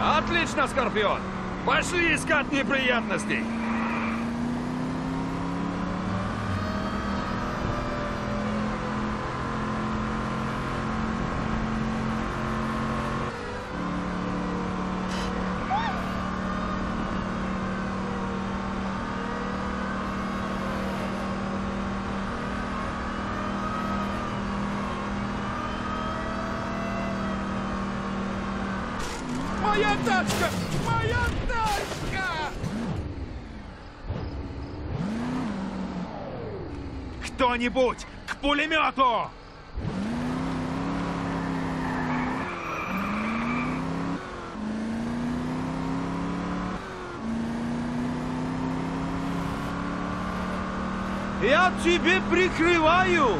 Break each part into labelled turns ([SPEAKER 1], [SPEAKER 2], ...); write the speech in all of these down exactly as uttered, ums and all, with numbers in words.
[SPEAKER 1] Отлично, Скорпион! Пошли искать неприятностей! Моя тачка! Моя тачка! Кто-нибудь к пулемету! Я тебе прикрываю!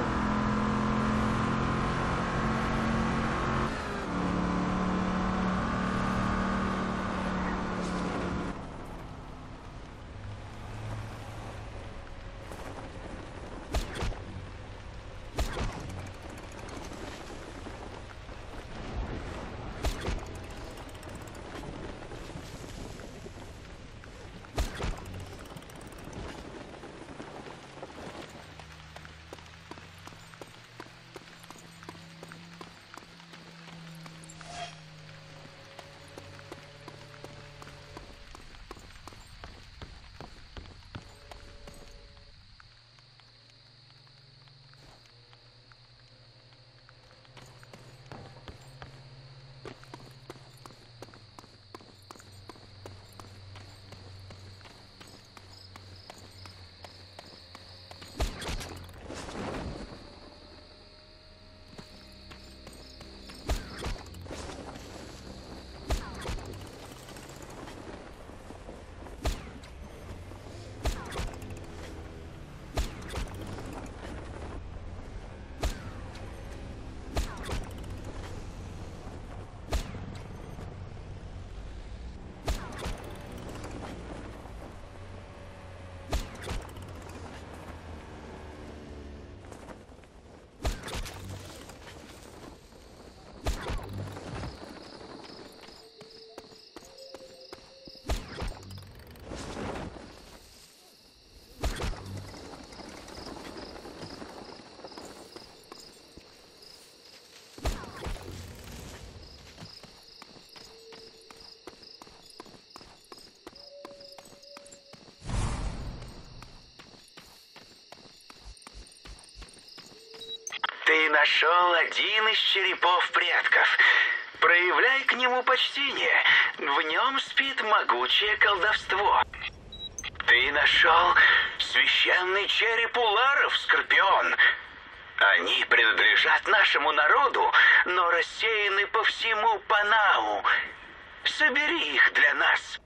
[SPEAKER 2] Ты нашел один из черепов предков. Проявляй к нему почтение. В нем спит могучее колдовство. Ты нашел священный череп уларов, Скорпион. Они принадлежат нашему народу, но рассеяны по всему Панау. Собери их для нас.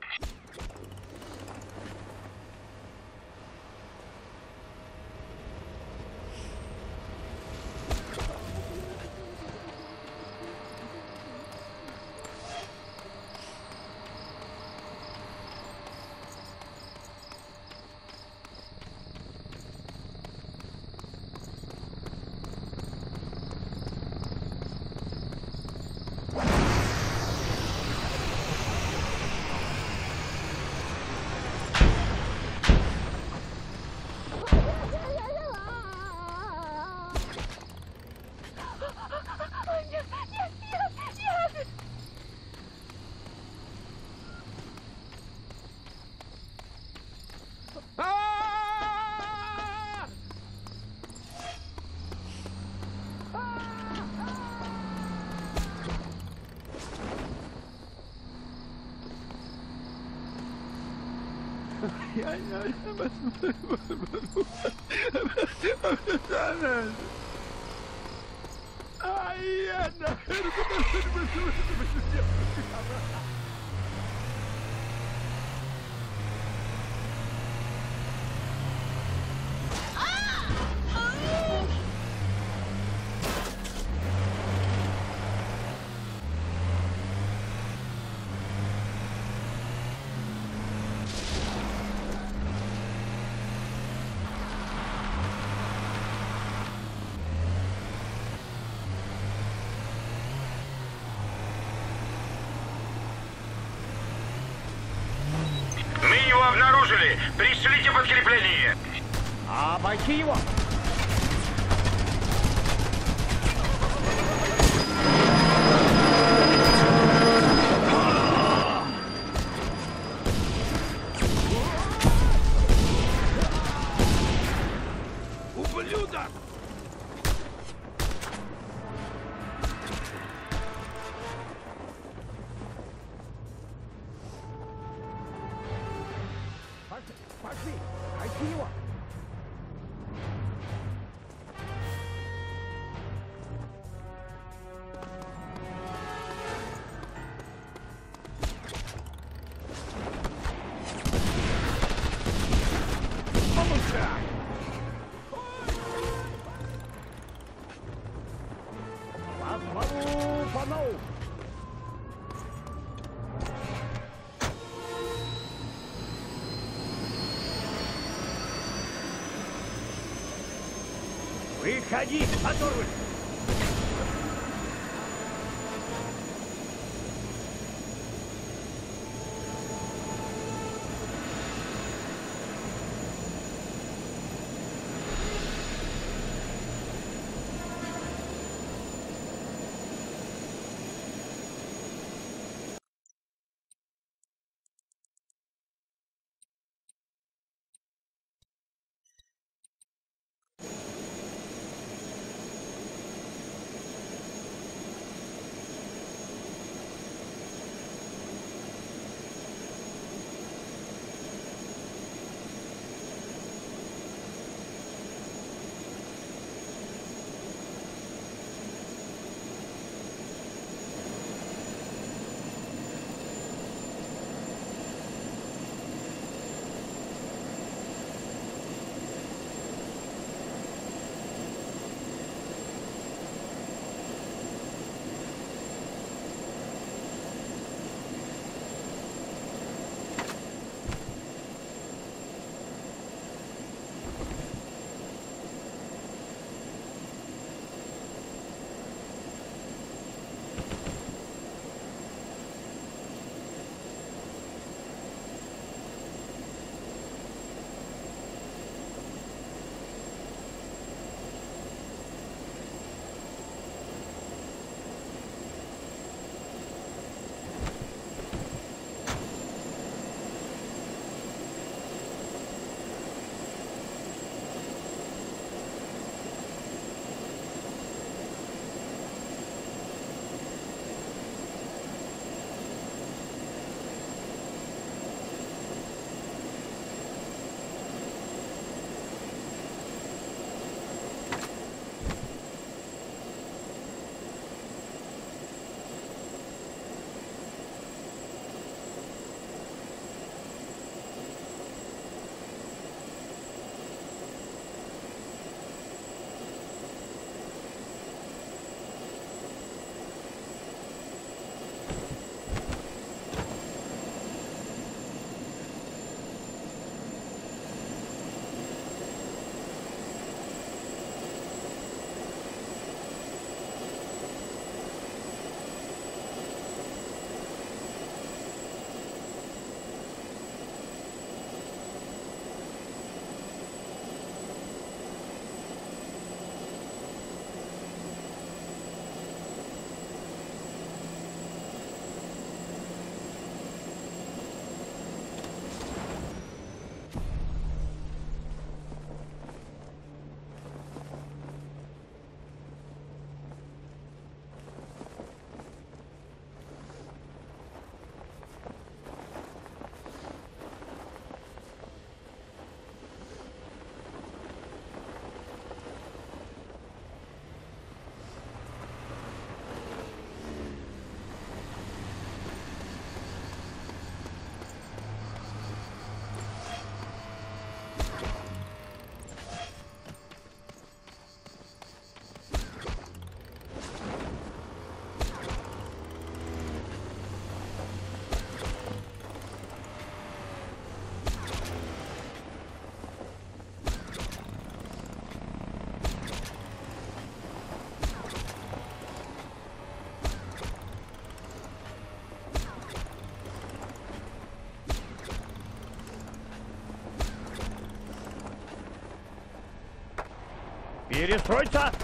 [SPEAKER 1] Я не
[SPEAKER 2] обнаружили! Пришлите подкрепление!
[SPEAKER 3] Обойти его!
[SPEAKER 1] Ублюдок!
[SPEAKER 3] Пошли! Пошли! Обойти его!
[SPEAKER 1] Получай!
[SPEAKER 3] По славу панов! Выходи, оторвы! Перестроиться!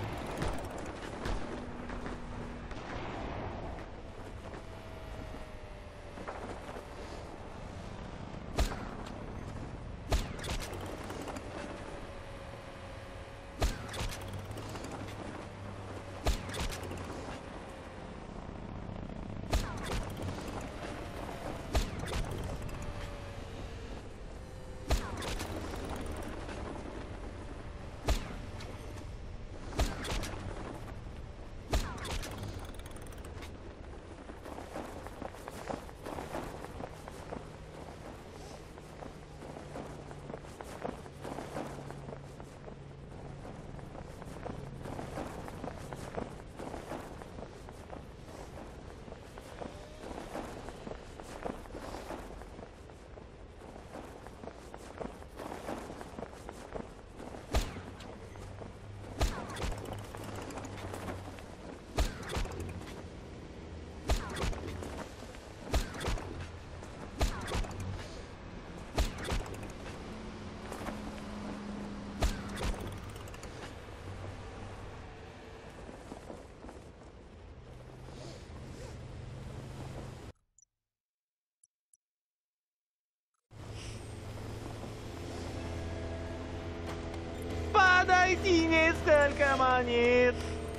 [SPEAKER 4] Подойди несколько монет.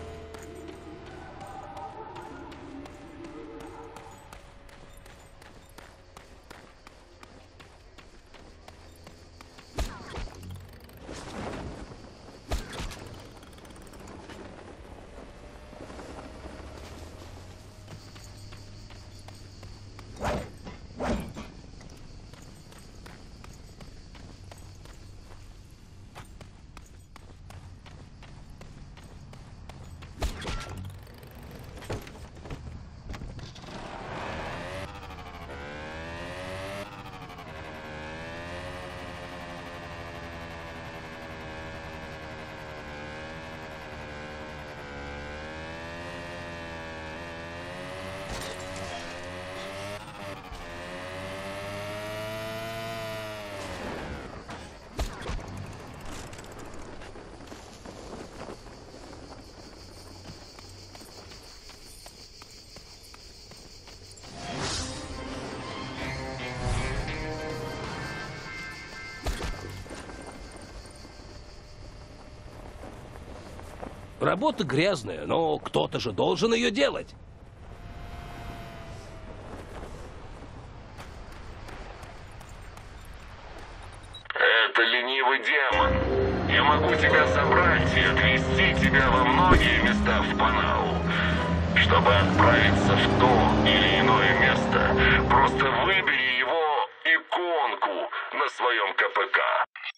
[SPEAKER 5] Работа грязная, но кто-то же должен ее делать.
[SPEAKER 2] Это ленивый демон. Я могу тебя собрать и отвезти тебя во многие места в Панау. Чтобы отправиться в то или иное место, просто выбери его иконку на своем ка пэ ка.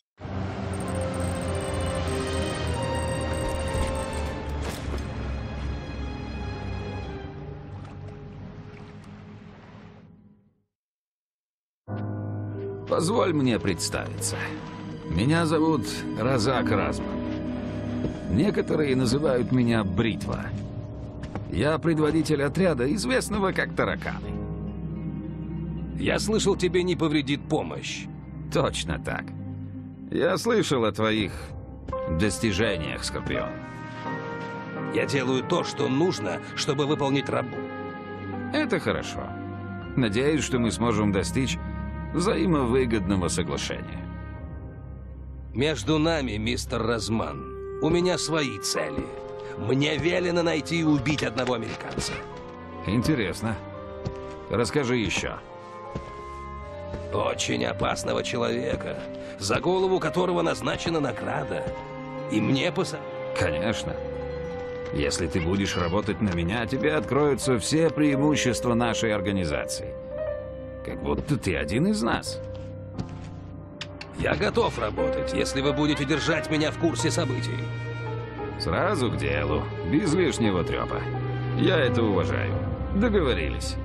[SPEAKER 6] Позволь мне представиться. Меня зовут Разак Разман. Некоторые называют меня Бритва. Я предводитель отряда, известного как Тараканы.
[SPEAKER 5] Я слышал, тебе не повредит помощь.
[SPEAKER 6] Точно так. Я слышал о твоих достижениях, Скорпион.
[SPEAKER 5] Я делаю то, что нужно, чтобы выполнить работу.
[SPEAKER 6] Это хорошо. Надеюсь, что мы сможем достичь взаимовыгодного соглашения.
[SPEAKER 5] Между нами, мистер Разман, у меня свои цели. Мне велено найти и убить одного американца.
[SPEAKER 6] Интересно. Расскажи еще.
[SPEAKER 5] Очень опасного человека, за голову которого назначена награда. И мне посо...
[SPEAKER 6] Конечно. Если ты будешь работать на меня, тебе откроются все преимущества нашей организации. Как будто ты один из нас.
[SPEAKER 5] Я готов работать, если вы будете держать меня в курсе событий.
[SPEAKER 6] Сразу к делу, без лишнего трепа. Я это уважаю. Договорились.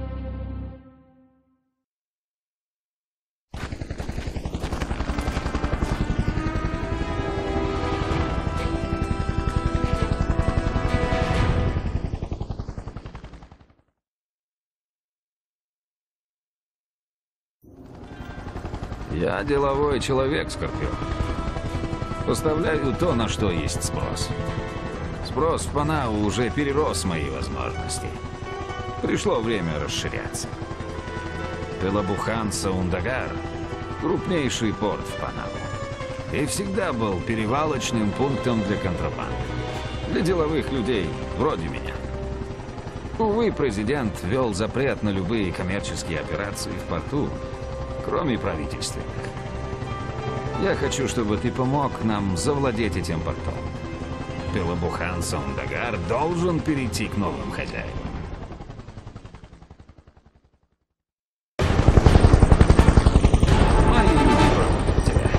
[SPEAKER 6] Я деловой человек, Скорпион. Поставляю то, на что есть спрос. Спрос в Панау уже перерос мои возможности. Пришло время расширяться. Пелобухан-Саундагар — крупнейший порт в Панау. И всегда был перевалочным пунктом для контрабанды. Для деловых людей, вроде меня. Увы, президент ввел запрет на любые коммерческие операции в порту, кроме правительственных. Я хочу, чтобы ты помог нам завладеть этим портом. Пелобухан-Саундагар должен перейти к новым хозяевам. Мои люди проводят тебя.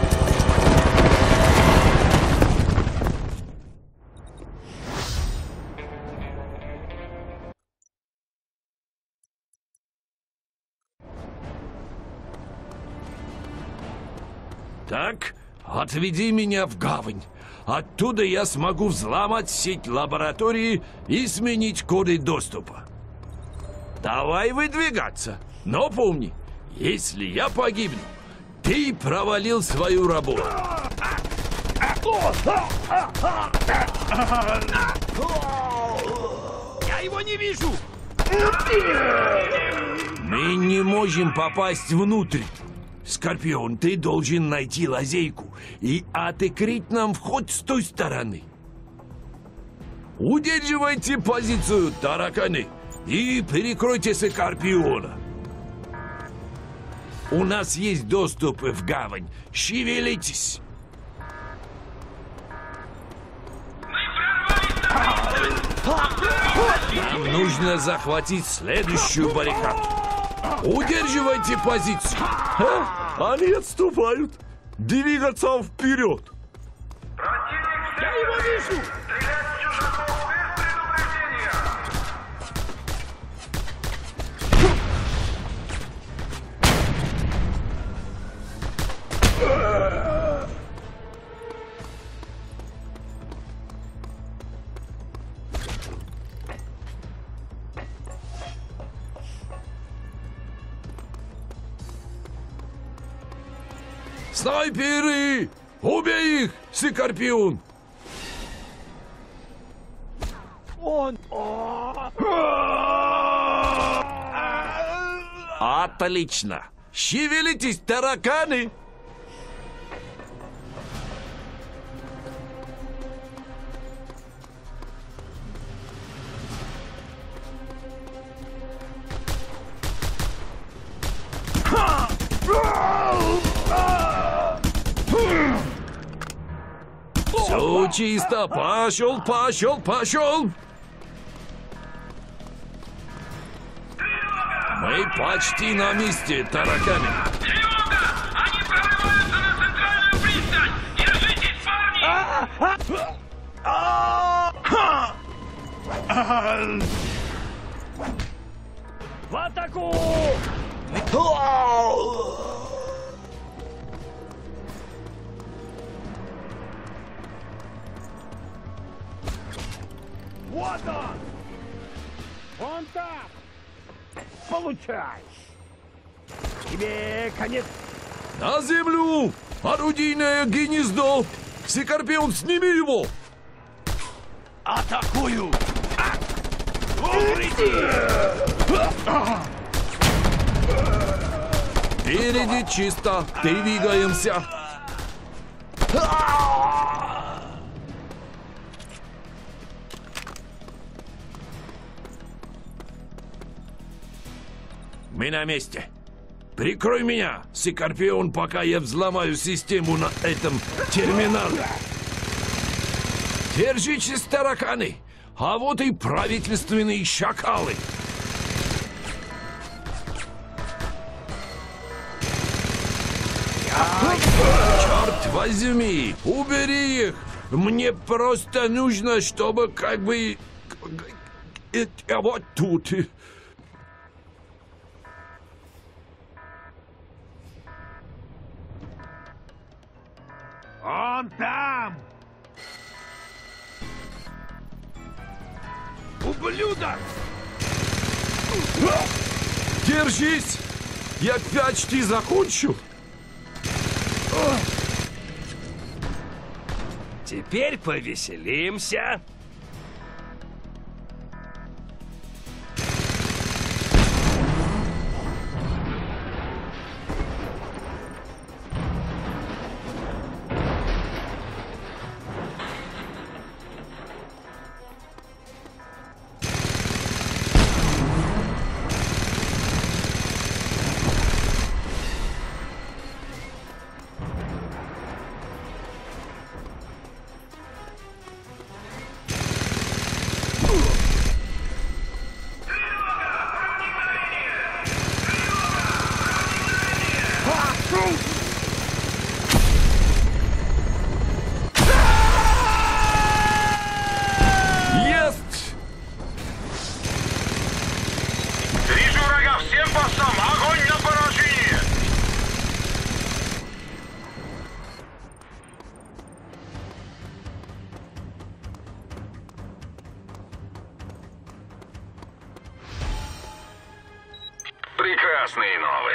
[SPEAKER 5] Так, отведи меня в гавань. Оттуда я смогу взломать сеть лаборатории и сменить коды доступа. Давай выдвигаться. Но помни, если я погибну, ты провалил свою работу.
[SPEAKER 1] Я его не вижу!
[SPEAKER 5] Мы не можем попасть внутрь. Скорпион, ты должен найти лазейку и открыть нам вход с той стороны. Удерживайте позицию, тараканы, и перекройте Скорпиона. У нас есть доступ в гавань. Шевелитесь. Нам нужно захватить следующую баррикаду. Удерживайте позицию. А? Они отступают. Двигаться вперед.
[SPEAKER 1] Я его вижу!
[SPEAKER 5] Снайперы! Убей их, Скорпион!
[SPEAKER 3] Он...
[SPEAKER 5] Отлично! Шевелитесь, тараканы! Все чисто, пошел, пошел, пошел! Мы почти на месте, тараканы.
[SPEAKER 2] Тревога! Они прорываются на центральную пристань! Держитесь, парни!
[SPEAKER 3] В атаку! Вот он! Он там! Получай! Тебе конец!
[SPEAKER 5] На землю! Орудийное гнездо! Скорпион, сними его!
[SPEAKER 1] Атакую! Укрытие!
[SPEAKER 5] Впереди чисто, двигаемся! Мы на месте. Прикрой меня, Скорпион, пока я взломаю систему на этом терминале. Держитесь, тараканы, а вот и правительственные шакалы. Черт возьми, убери их. Мне просто нужно, чтобы как бы... Вот тут...
[SPEAKER 1] Он там! Ублюдок!
[SPEAKER 5] Держись! Я почти закончу.
[SPEAKER 1] теперь повеселимся.
[SPEAKER 5] Есть!
[SPEAKER 2] Вижу врага всем постам! Огонь на поражение! Прекрасные новости.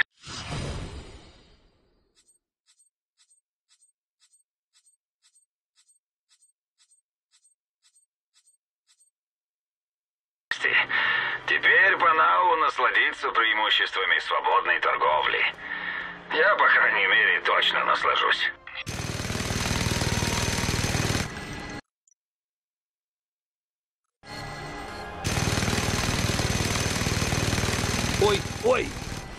[SPEAKER 2] Теперь Панау насладится преимуществами свободной торговли. Я, по крайней мере, точно наслажусь.
[SPEAKER 5] Ой, ой!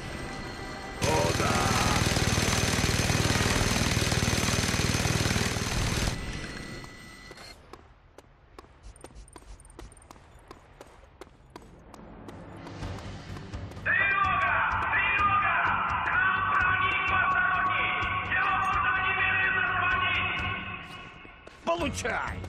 [SPEAKER 3] Получай!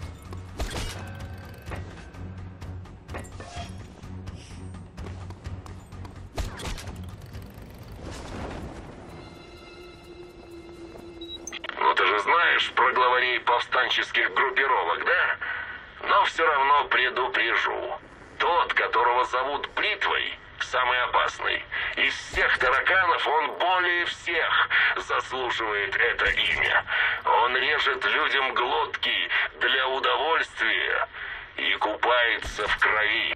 [SPEAKER 2] Ну ты же знаешь про главарей повстанческих группировок, да? Но все равно предупрежу. Тот, которого зовут Бритвой, самый опасный. Из всех тараканов он более всех заслуживает это имя. Он режет людям глотки для удовольствия и купается в крови.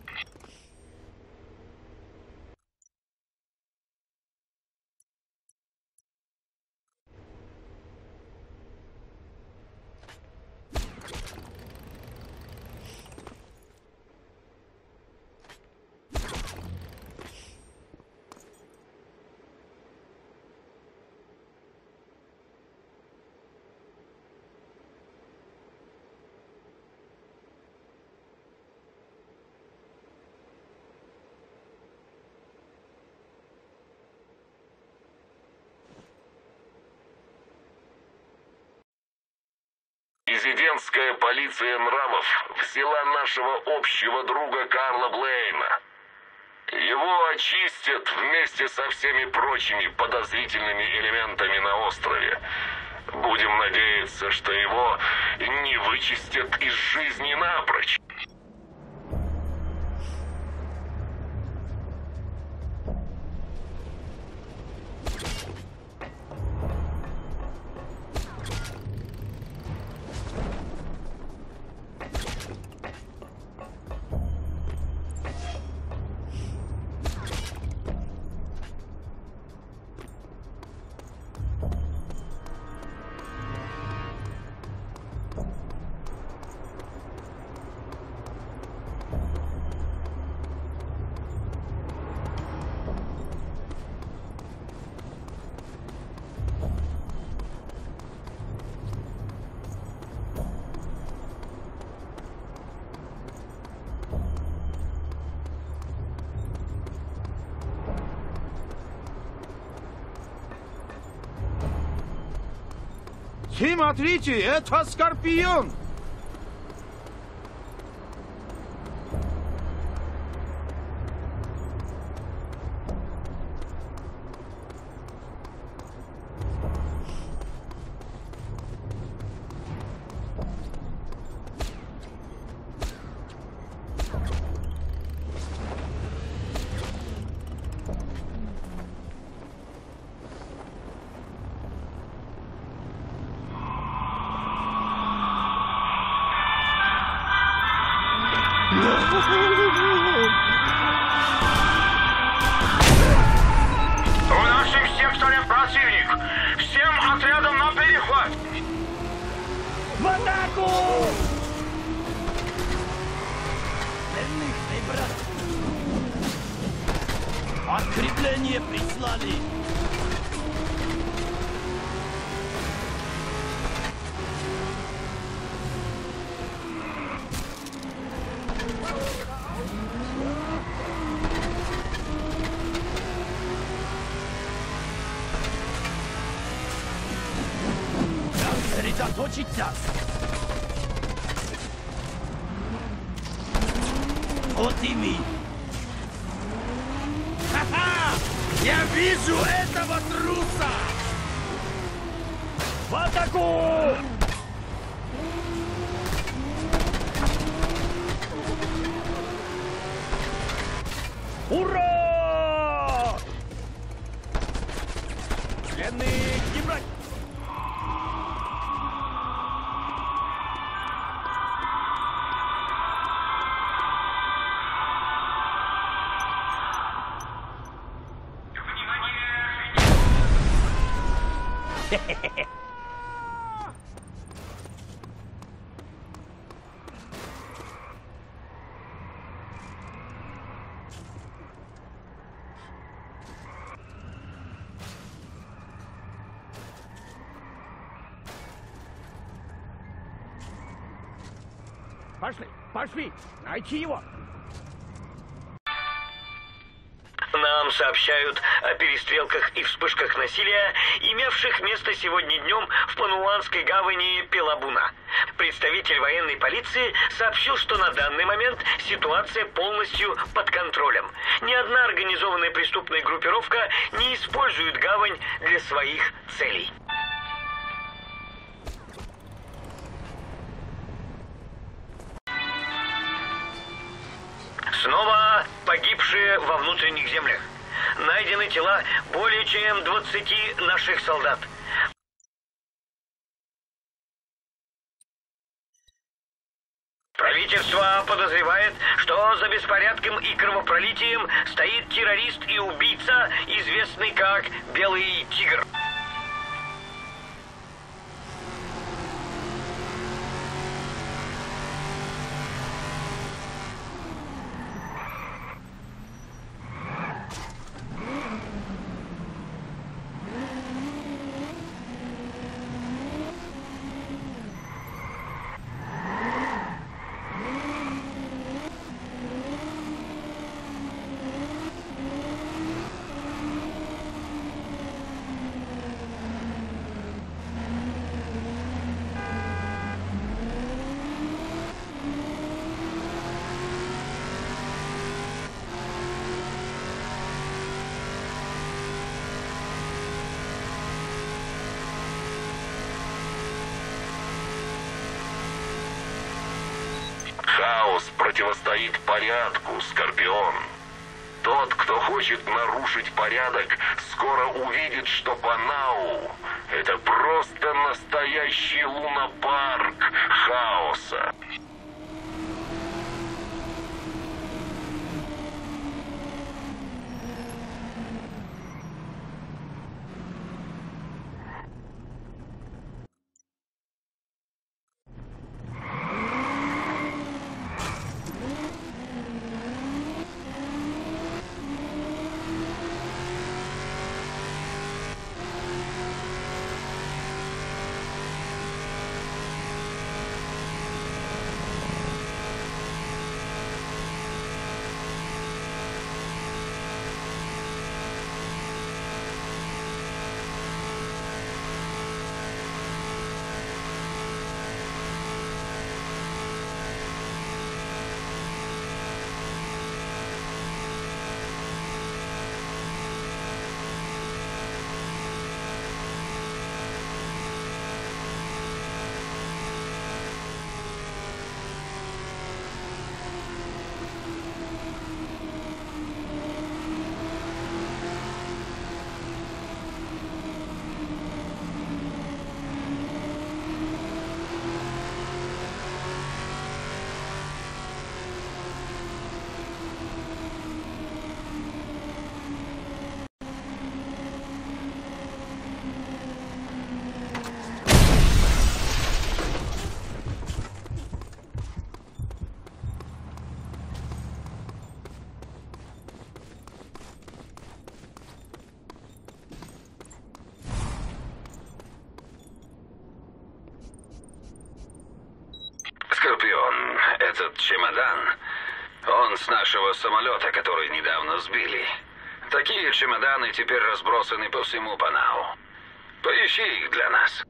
[SPEAKER 2] Президентская полиция нравов взяла нашего общего друга Карла Блейна. Его очистят вместе со всеми прочими подозрительными элементами на острове. Будем надеяться, что его не вычистят из жизни напрочь.
[SPEAKER 3] Смотрите, это Скорпион!
[SPEAKER 1] Подкрепление прислали! Сосредоточиться! Вот ими! Ха-ха! Я вижу этого труса! В атаку! Ура! Пленных не брать! Пошли, пошли, найти его.
[SPEAKER 7] Нам сообщают о перестрелках и вспышках насилия, имевших место сегодня днем в пануанской гавани Пелабуна. Представитель военной полиции сообщил, что на данный момент ситуация полностью под контролем. Ни одна организованная преступная группировка не использует гавань для своих целей. Снова погибшие во внутренних землях. Найдены тела более чем двадцати наших солдат. Правительство подозревает, что за беспорядком и кровопролитием стоит террорист и убийца, известный как Белый Тигр.
[SPEAKER 2] Хаос противостоит порядку, Скорпион. Тот, кто хочет нарушить порядок, скоро увидит, что Панау — это просто настоящий лунопарк хаоса.
[SPEAKER 6] с нашего самолета, который недавно сбили. Такие чемоданы теперь разбросаны по всему Панау. Поищи их для нас.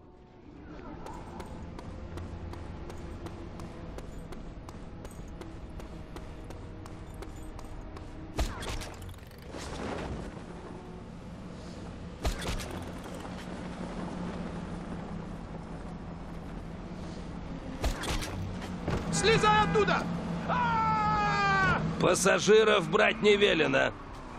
[SPEAKER 3] Слезай оттуда!
[SPEAKER 5] Пассажиров брать не велено.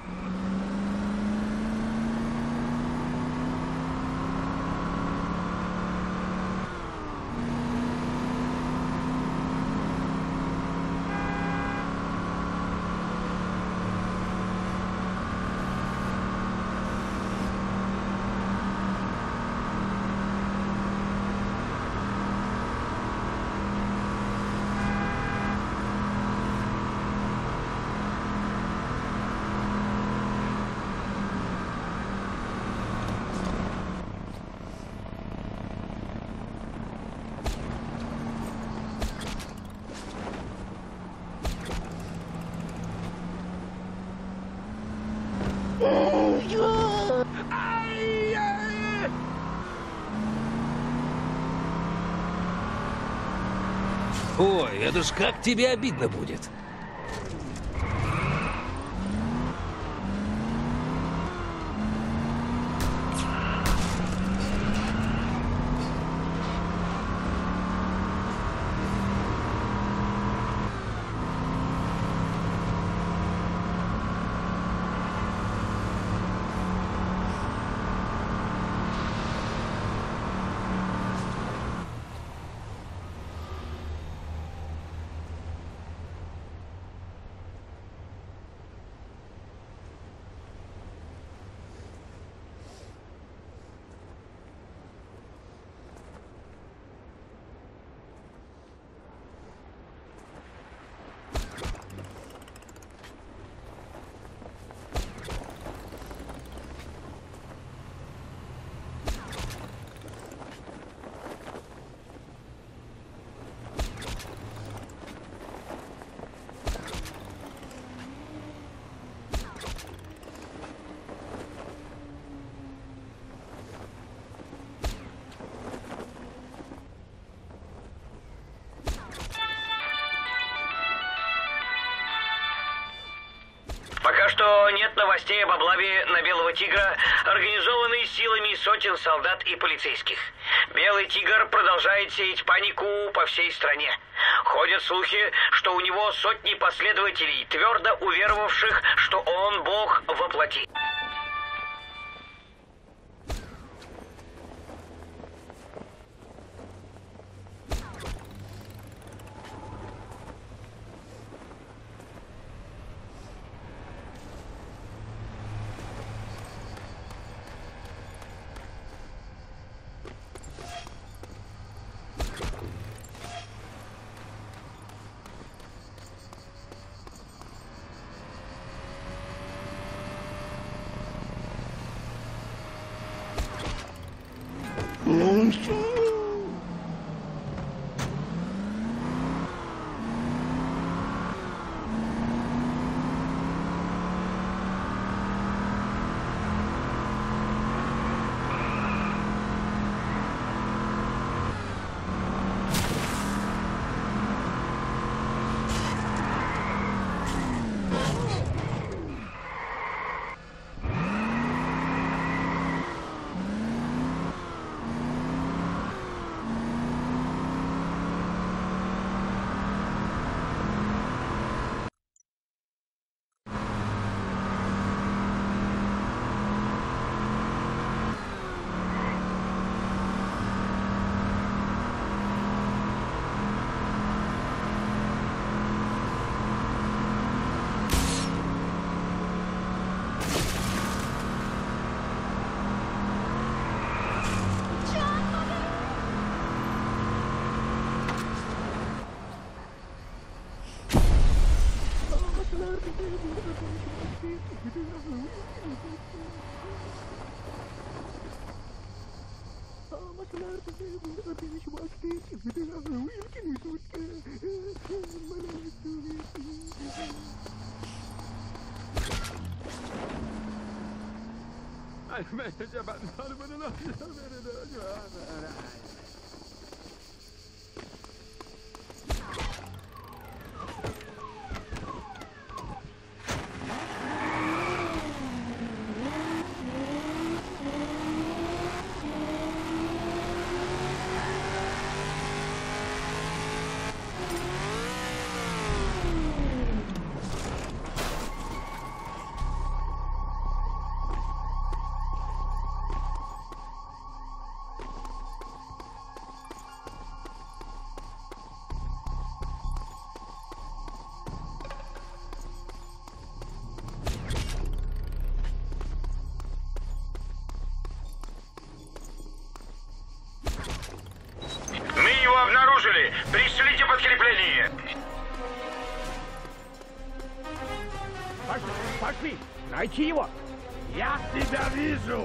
[SPEAKER 5] Ой, это ж как тебе обидно будет.
[SPEAKER 7] Пока что нет новостей об облаве на Белого Тигра, организованной силами сотен солдат и полицейских. Белый Тигр продолжает сеять панику по всей стране. Ходят слухи, что у него сотни последователей, твердо уверовавших, что он бог во плоти. Мы его обнаружили! Пришлите подкрепление!
[SPEAKER 1] Пошли, пошли! Найти его! Я тебя вижу!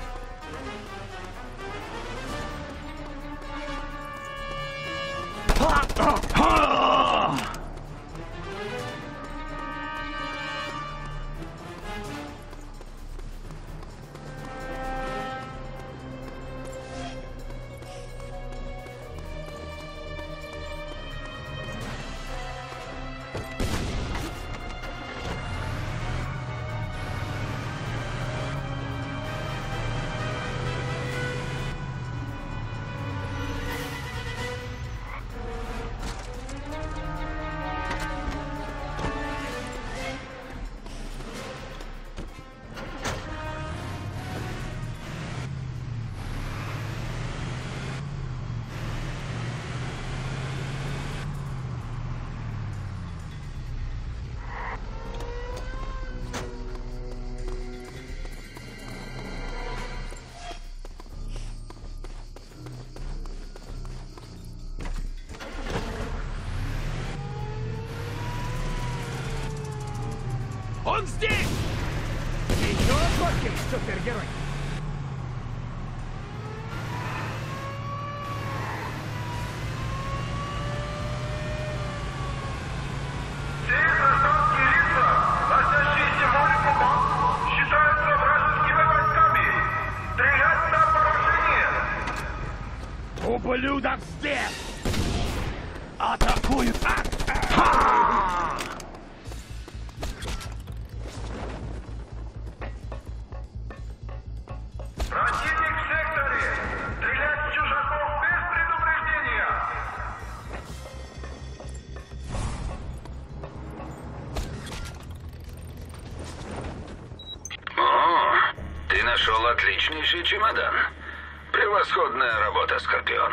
[SPEAKER 1] Он здесь! Еще разочек, супергерой!
[SPEAKER 8] Все гражданские лица, носящиеся Морику Банк, считаются вражескими войсками. Стрелять на поражение!
[SPEAKER 1] Ублюдок здесь! Атакуют! Ха!
[SPEAKER 8] Противник в секторе! Стрелять в чужаков без предупреждения!
[SPEAKER 2] О, ты нашел отличнейший чемодан. Превосходная работа, Скорпион.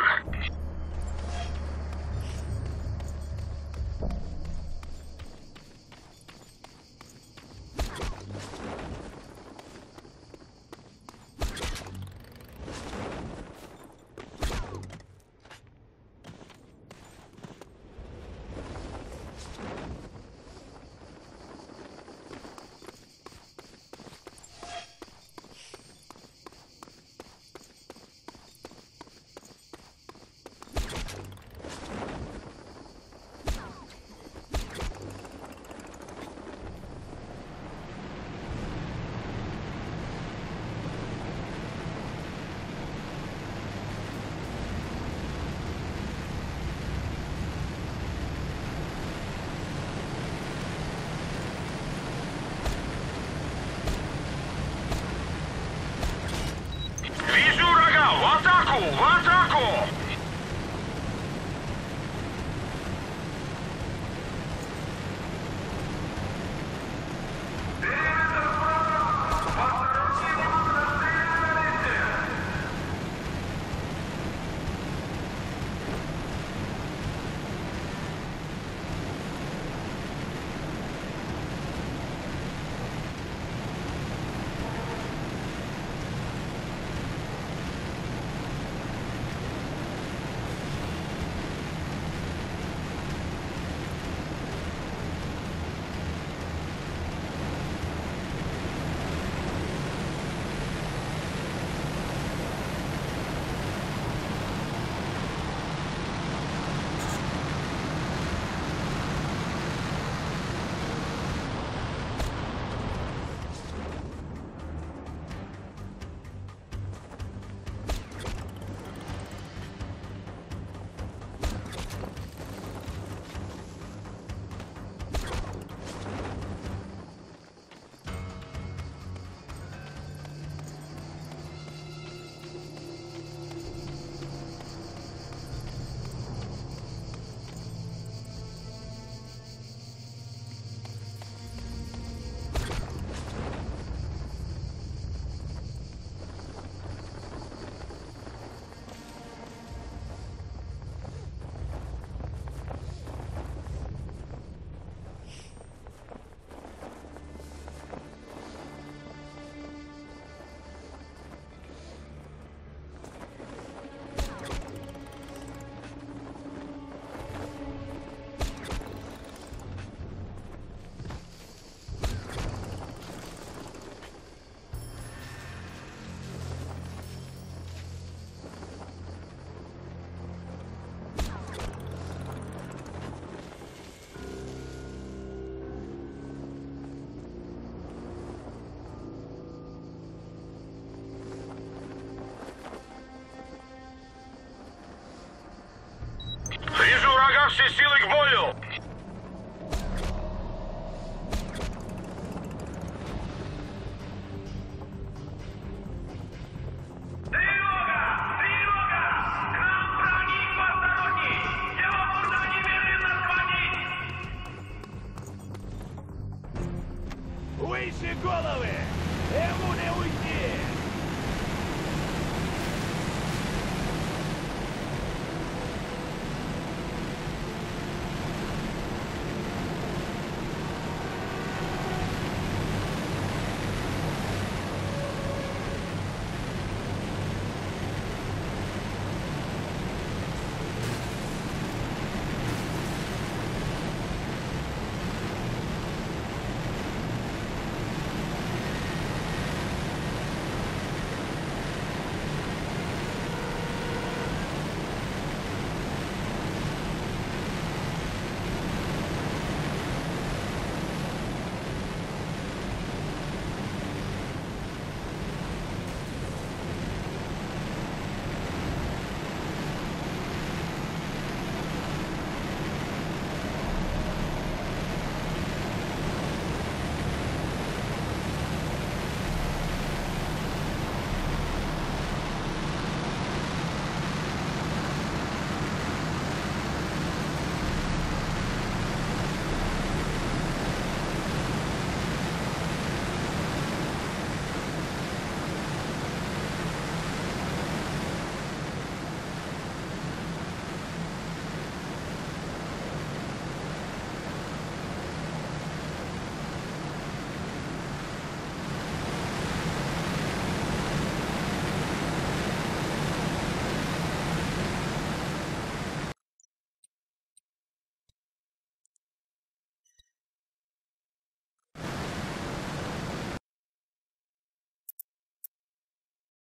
[SPEAKER 1] Выше головы! Ему не уйти!